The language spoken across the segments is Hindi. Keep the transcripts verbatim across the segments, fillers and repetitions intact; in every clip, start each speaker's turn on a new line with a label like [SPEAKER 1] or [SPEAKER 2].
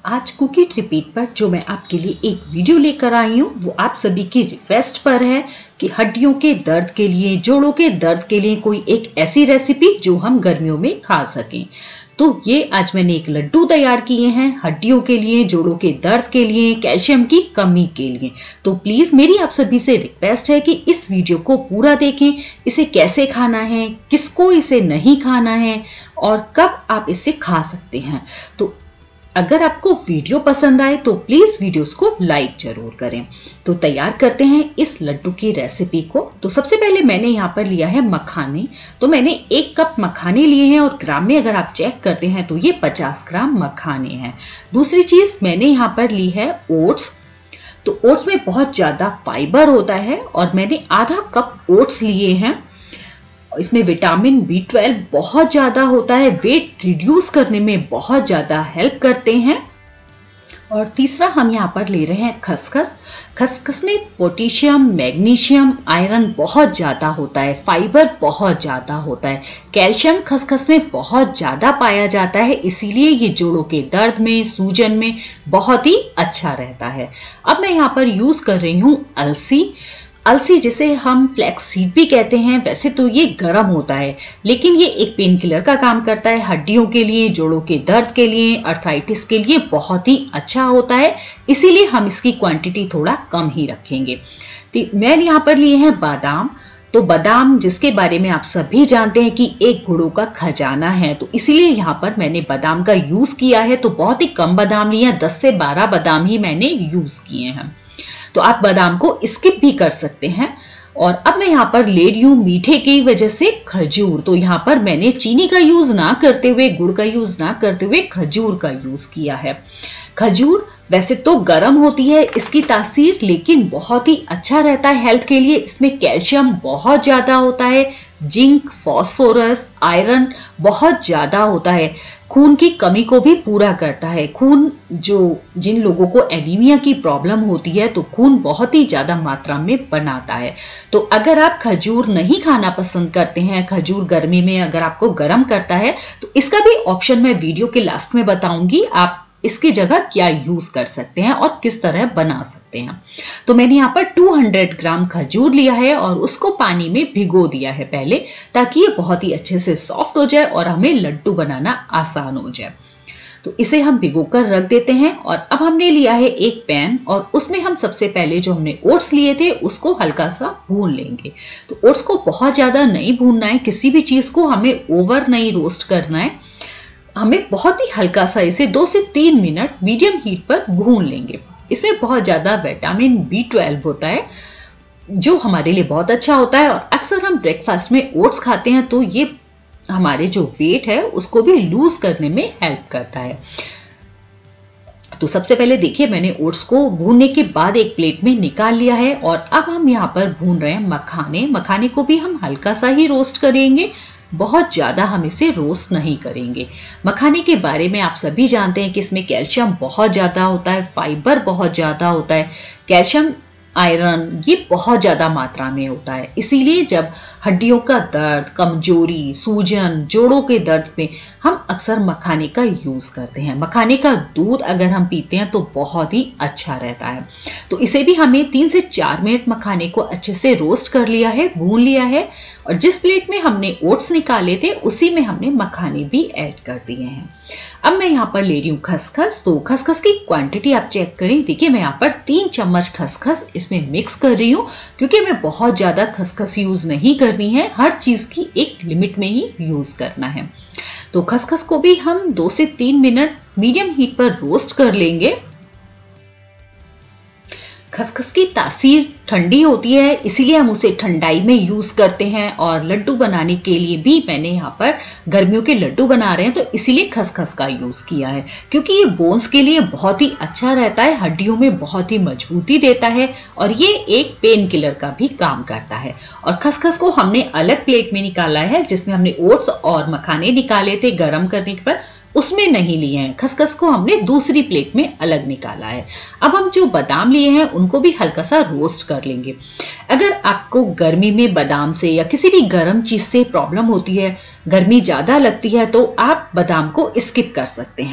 [SPEAKER 1] आज कुकी रिपीट पर जो मैं आपके लिए एक वीडियो लेकर आई हूँ वो आप सभी की रिक्वेस्ट पर है कि हड्डियों के दर्द के लिए, जोड़ों के दर्द के लिए कोई एक ऐसी रेसिपी जो हम गर्मियों में खा सकें। तो ये आज मैंने एक लड्डू तैयार किए हैं हड्डियों के लिए, जोड़ों के दर्द के लिए, कैल्शियम की कमी के लिए। तो प्लीज मेरी आप सभी से रिक्वेस्ट है कि इस वीडियो को पूरा देखें। इसे कैसे खाना है, किसको इसे नहीं खाना है और कब आप इसे खा सकते हैं। तो अगर आपको वीडियो पसंद आए तो प्लीज वीडियोस को लाइक जरूर करें। तो तैयार करते हैं इस लड्डू की रेसिपी को। तो सबसे पहले मैंने यहाँ पर लिया है मखाने। तो मैंने एक कप मखाने लिए हैं और ग्राम में अगर आप चेक करते हैं तो ये पचास ग्राम मखाने हैं। दूसरी चीज मैंने यहाँ पर ली है ओट्स। तो ओट्स में बहुत ज्यादा फाइबर होता है और मैंने आधा कप ओट्स लिए हैं। इसमें विटामिन बी ट्वेल्व बहुत ज्यादा होता है, वेट रिड्यूस करने में बहुत ज्यादा हेल्प करते हैं। और तीसरा हम यहाँ पर ले रहे हैं खसखस। खसखस में पोटेशियम, मैग्नीशियम, आयरन बहुत ज्यादा होता है, फाइबर बहुत ज्यादा होता है, कैल्शियम खसखस में बहुत ज्यादा पाया जाता है, इसीलिए ये जोड़ों के दर्द में, सूजन में बहुत ही अच्छा रहता है। अब मैं यहाँ पर यूज कर रही हूँ अलसी। अलसी जिसे हम फ्लैक्स सीड भी कहते हैं, वैसे तो ये गर्म होता है लेकिन ये एक पेन किलर का काम करता है। हड्डियों के लिए, जोड़ों के दर्द के लिए, अर्थराइटिस के लिए बहुत ही अच्छा होता है, इसीलिए हम इसकी क्वांटिटी थोड़ा कम ही रखेंगे। तो मैंने यहाँ पर लिए हैं बादाम। तो बादाम जिसके बारे में आप सभी जानते हैं कि एक गुड़ों का खजाना है, तो इसीलिए यहाँ पर मैंने बादाम का यूज किया है। तो बहुत ही कम बादाम लिए हैं, दस से बारह बादाम ही मैंने यूज किए हैं। तो आप बादाम को स्किप भी कर सकते हैं। और अब मैं यहाँ पर ले रही हूँ मीठे की वजह से खजूर। तो यहाँ पर मैंने चीनी का यूज ना करते हुए, गुड़ का यूज ना करते हुए खजूर का यूज किया है। खजूर वैसे तो गर्म होती है इसकी तासीर, लेकिन बहुत ही अच्छा रहता है हेल्थ के लिए। इसमें कैल्शियम बहुत ज्यादा होता है, जिंक, फास्फोरस, आयरन बहुत ज्यादा होता है, खून की कमी को भी पूरा करता है। खून जो जिन लोगों को एनीमिया की प्रॉब्लम होती है तो खून बहुत ही ज्यादा मात्रा में बनाता है। तो अगर आप खजूर नहीं खाना पसंद करते हैं, खजूर गर्मी में अगर आपको गर्म करता है, तो इसका भी ऑप्शन मैं वीडियो के लास्ट में बताऊंगी आप इसकी जगह क्या यूज कर सकते हैं और किस तरह बना सकते हैं। तो मैंने यहाँ पर दो सौ ग्राम खजूर लिया है और उसको पानी में भिगो दिया है पहले, ताकि ये बहुत ही अच्छे से सॉफ्ट हो जाए और हमें लड्डू बनाना आसान हो जाए। तो इसे हम भिगो कर रख देते हैं। और अब हमने लिया है एक पैन और उसमें हम सबसे पहले जो हमने ओट्स लिए थे उसको हल्का सा भून लेंगे। तो ओट्स को बहुत ज्यादा नहीं भूनना है, किसी भी चीज को हमें ओवर नहीं रोस्ट करना है, हमें बहुत ही हल्का सा इसे दो से तीन मिनट मीडियम हीट पर भून लेंगे। इसमें बहुत ज्यादा विटामिन बी ट्वेल्व होता है जो हमारे लिए बहुत अच्छा होता है। और अक्सर हम ब्रेकफास्ट में ओट्स खाते हैं तो ये हमारे जो वेट है उसको भी लूज करने में हेल्प करता है। तो सबसे पहले देखिए मैंने ओट्स को भूनने के बाद एक प्लेट में निकाल लिया है। और अब हम यहाँ पर भून रहे हैं मखाने। मखाने को भी हम हल्का सा ही रोस्ट करेंगे, बहुत ज्यादा हम इसे रोस्ट नहीं करेंगे। मखाने के बारे में आप सभी जानते हैं कि इसमें कैल्शियम बहुत ज्यादा होता है, फाइबर बहुत ज्यादा होता है, कैल्शियम, आयरन ये बहुत ज्यादा मात्रा में होता है। इसीलिए जब हड्डियों का दर्द, कमजोरी, सूजन, जोड़ों के दर्द में हम अक्सर मखाने का यूज करते हैं। मखाने का दूध अगर हम पीते हैं तो बहुत ही अच्छा रहता है। तो इसे भी हमें तीन से चार मिनट मखाने को अच्छे से रोस्ट कर लिया है, भून लिया है। और जिस प्लेट में हमने ओट्स निकाले थे उसी में हमने मखाने भी ऐड कर दिए हैं। अब मैं यहाँ पर ले रही हूँ खसखस। तो खसखस की क्वांटिटी आप चेक करें। देखिए मैं यहाँ पर तीन चम्मच खसखस इसमें मिक्स कर रही हूँ, क्योंकि मैं बहुत ज्यादा खसखस यूज नहीं करनी है, हर चीज की एक लिमिट में ही यूज करना है। तो खसखस को भी हम दो से तीन मिनट मीडियम हीट पर रोस्ट कर लेंगे। खसखस की तासीर ठंडी होती है, इसीलिए हम उसे ठंडाई में यूज करते हैं। और लड्डू बनाने के लिए भी मैंने यहाँ पर गर्मियों के लड्डू बना रहे हैं तो इसीलिए खसखस का यूज किया है, क्योंकि ये बोन्स के लिए बहुत ही अच्छा रहता है, हड्डियों में बहुत ही मजबूती देता है और ये एक पेन किलर का भी काम करता है। और खसखस को हमने अलग प्लेट में निकाला है, जिसमें हमने ओट्स और मखाने निकाले थे गर्म करने के बाद, उसमें नहीं लिए हैं। खसखस को हमने दूसरी प्लेट में अलग निकाला है। अब हम जो बादाम लिए हैं उनको भी हल्का सा रोस्ट कर लेंगे। अगर आपको गर्मी में बादाम से या किसी भी गर्म चीज से प्रॉब्लम होती है, गर्मी ज्यादा लगती है, तो आप बादाम को स्किप कर सकते हैं।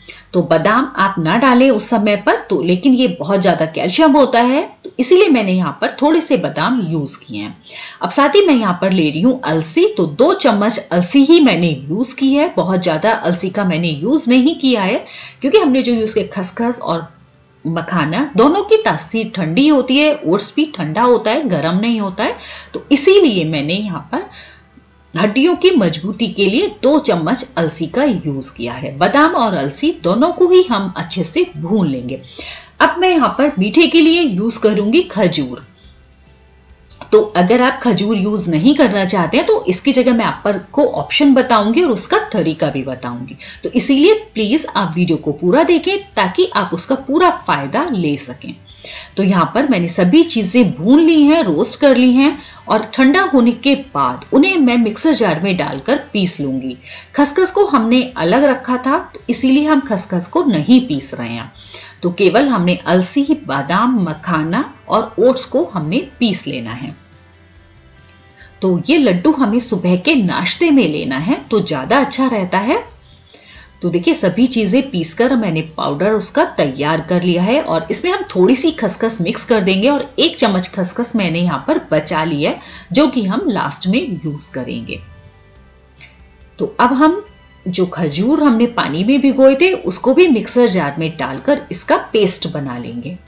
[SPEAKER 1] तो बादाम आप ना डालें उस समय पर, तो लेकिन ये बहुत ज्यादा कैल्शियम होता है, तो इसीलिए मैंने यहाँ पर थोड़े से बादाम यूज किए हैं। अब साथ ही मैं यहाँ पर ले रही हूँ अलसी, तो दो चम्मच अलसी ही मैंने यूज की है, बहुत ज्यादा अलसी का मैंने यूज नहीं किया है, क्योंकि हमने जो यूज किया खसखस और मखाना दोनों की तासीर ठंडी होती है, ओट्स भी ठंडा होता है, गर्म नहीं होता है, तो इसीलिए मैंने यहाँ पर हड्डियों की मजबूती के लिए दो चम्मच अलसी का यूज किया है। बादाम और अलसी दोनों को ही हम अच्छे से भून लेंगे। अब मैं यहाँ पर मीठे के लिए यूज करूंगी खजूर। तो अगर आप खजूर यूज नहीं करना चाहते हैं तो इसकी जगह मैं आप पर को ऑप्शन बताऊंगी और उसका तरीका भी बताऊंगी, तो इसीलिए प्लीज आप वीडियो को पूरा देखें ताकि आप उसका पूरा फायदा ले सकें। तो यहाँ पर मैंने सभी चीजें भून ली हैं, रोस्ट कर ली हैं, और ठंडा होने के बाद उन्हें मैं मिक्सर जार में डालकर पीस लूंगी। खसखस को हमने अलग रखा था, तो इसीलिए हम खसखस को नहीं पीस रहे हैं, तो केवल हमने अलसी, बादाम, मखाना और ओट्स को हमने पीस लेना है। तो ये लड्डू हमें सुबह के नाश्ते में लेना है तो ज्यादा अच्छा रहता है। तो देखिए सभी चीजें पीसकर मैंने पाउडर उसका तैयार कर लिया है, और इसमें हम थोड़ी सी खसखस मिक्स कर देंगे, और एक चम्मच खसखस मैंने यहाँ पर बचा ली है जो कि हम लास्ट में यूज करेंगे। तो अब हम जो खजूर हमने पानी में भिगोए थे उसको भी मिक्सर जार में डालकर इसका पेस्ट बना लेंगे।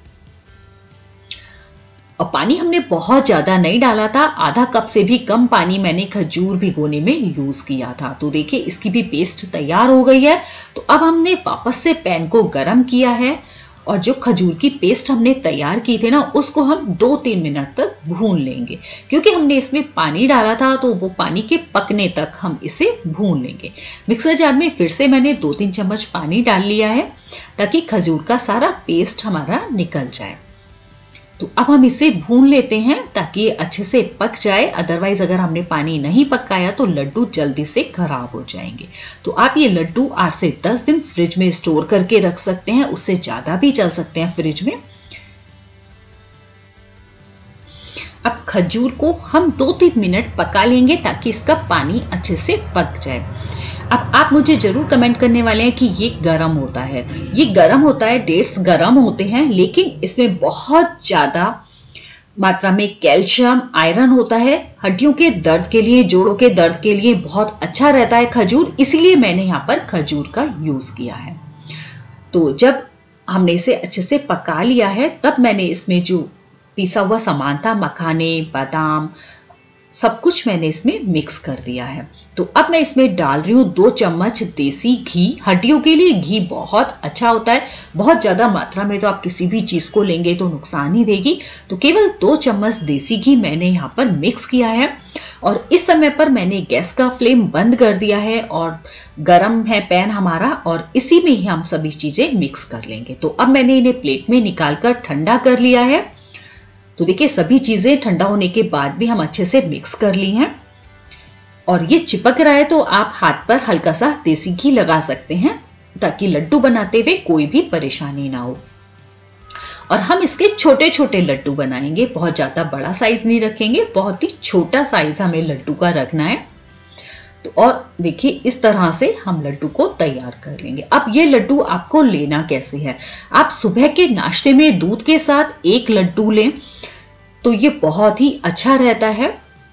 [SPEAKER 1] और पानी हमने बहुत ज्यादा नहीं डाला था, आधा कप से भी कम पानी मैंने खजूर भिगोने में यूज किया था। तो देखिए इसकी भी पेस्ट तैयार हो गई है। तो अब हमने वापस से पैन को गरम किया है, और जो खजूर की पेस्ट हमने तैयार की थी ना उसको हम दो तीन मिनट तक भून लेंगे, क्योंकि हमने इसमें पानी डाला था तो वो पानी के पकने तक हम इसे भून लेंगे। मिक्सर जार में फिर से मैंने दो तीन चम्मच पानी डाल लिया है ताकि खजूर का सारा पेस्ट हमारा निकल जाए। तो अब हम इसे भून लेते हैं ताकि ये अच्छे से पक जाए, अदरवाइज अगर हमने पानी नहीं पकाया तो लड्डू जल्दी से खराब हो जाएंगे। तो आप ये लड्डू आठ से दस दिन फ्रिज में स्टोर करके रख सकते हैं, उससे ज्यादा भी चल सकते हैं फ्रिज में। अब खजूर को हम दो तीन मिनट पका लेंगे ताकि इसका पानी अच्छे से पक जाए। अब आप मुझे जरूर कमेंट करने वाले हैं कि ये गरम होता है, ये गरम होता है, डेट्स गरम होते हैं, लेकिन इसमें बहुत ज्यादा मात्रा में कैल्शियम, आयरन होता है, हड्डियों के दर्द के लिए, जोड़ों के दर्द के लिए बहुत अच्छा रहता है खजूर, इसलिए मैंने यहाँ पर खजूर का यूज किया है। तो जब हमने इसे अच्छे से पका लिया है तब मैंने इसमें जो पिसा हुआ सामान था, मखाने, बादाम, सब कुछ मैंने इसमें मिक्स कर दिया है। तो अब मैं इसमें डाल रही हूँ दो चम्मच देसी घी। हड्डियों के लिए घी बहुत अच्छा होता है, बहुत ज्यादा मात्रा में तो आप किसी भी चीज को लेंगे तो नुकसान ही देगी, तो केवल दो चम्मच देसी घी मैंने यहाँ पर मिक्स किया है। और इस समय पर मैंने गैस का फ्लेम बंद कर दिया है और गरम है पैन हमारा, और इसी में ही हम सभी चीजें मिक्स कर लेंगे। तो अब मैंने इन्हें प्लेट में निकाल कर ठंडा कर लिया है। तो देखिए सभी चीजें ठंडा होने के बाद भी हम अच्छे से मिक्स कर ली हैं, और ये चिपक रहा है तो आप हाथ पर हल्का सा देसी घी लगा सकते हैं ताकि लड्डू बनाते हुए कोई भी परेशानी ना हो। और हम इसके छोटे छोटे लड्डू बनाएंगे, बहुत ज्यादा बड़ा साइज नहीं रखेंगे, बहुत ही छोटा साइज हमें लड्डू का रखना है। तो और देखिए इस तरह से हम लड्डू को तैयार कर लेंगे। अब ये लड्डू आपको लेना कैसे है, आप सुबह के नाश्ते में दूध के साथ एक लड्डू लें तो ये बहुत ही अच्छा रहता है।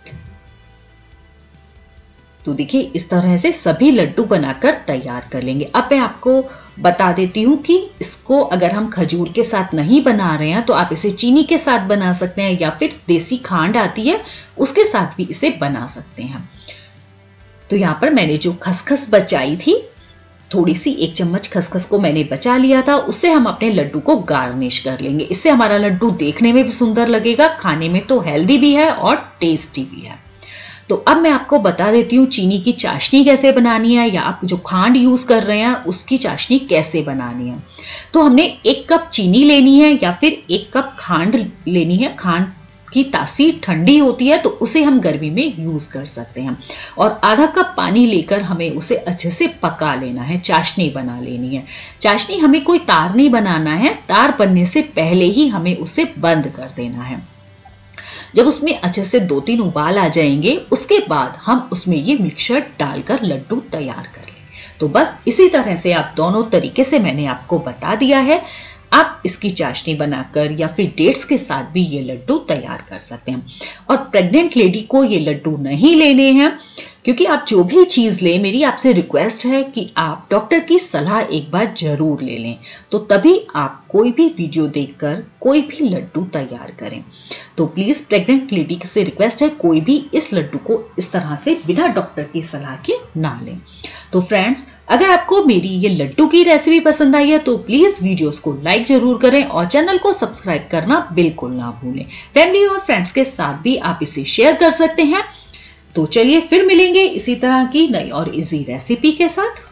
[SPEAKER 1] तो देखिए इस तरह से सभी लड्डू बनाकर तैयार कर लेंगे। अब मैं आपको बता देती हूँ कि इसको अगर हम खजूर के साथ नहीं बना रहे हैं तो आप इसे चीनी के साथ बना सकते हैं, या फिर देसी खांड आती है उसके साथ भी इसे बना सकते हैं। तो यहाँ पर मैंने जो खसखस बचाई थी, थोड़ी सी एक चम्मच खसखस को मैंने बचा लिया था, उससे हम अपने लड्डू को गार्निश कर लेंगे। इससे हमारा लड्डू देखने में भी सुंदर लगेगा, खाने में तो हेल्दी भी है और टेस्टी भी है। तो अब मैं आपको बता देती हूँ चीनी की चाशनी कैसे बनानी है, या आप जो खांड यूज कर रहे हैं उसकी चाशनी कैसे बनानी है। तो हमने एक कप चीनी लेनी है या फिर एक कप खांड लेनी है। खांड की तासीर ठंडी होती है तो उसे हम गर्मी में यूज कर सकते हैं, और आधा कप पानी लेकर हमें उसे अच्छे से पका लेना है, चाशनी बना लेनी है। चाशनी हमें कोई तार नहीं बनाना है, तार बनने से पहले ही हमें उसे बंद कर देना है। जब उसमें अच्छे से दो तीन उबाल आ जाएंगे उसके बाद हम उसमें ये मिक्सचर डालकर लड्डू तैयार कर लें। तो बस इसी तरह से आप दोनों तरीके से मैंने आपको बता दिया है। आप इसकी चाशनी बनाकर या फिर डेट्स के साथ भी ये लड्डू तैयार कर सकते हैं। और प्रेग्नेंट लेडी को ये लड्डू नहीं लेने हैं, क्योंकि आप जो भी चीज लें, मेरी आपसे रिक्वेस्ट है कि आप डॉक्टर की सलाह एक बार जरूर ले लें, तो तभी आप कोई भी वीडियो देखकर कोई भी लड्डू तैयार करें। तो प्लीज प्रेग्नेंट लेडी से रिक्वेस्ट है, कोई भी इस लड्डू को इस तरह से बिना डॉक्टर की सलाह के ना लें। तो फ्रेंड्स, अगर आपको मेरी ये लड्डू की रेसिपी पसंद आई है तो प्लीज वीडियोस को लाइक जरूर करें और चैनल को सब्सक्राइब करना बिल्कुल ना भूलें। फैमिली और फ्रेंड्स के साथ भी आप इसे शेयर कर सकते हैं। तो चलिए फिर मिलेंगे इसी तरह की नई और इजी रेसिपी के साथ।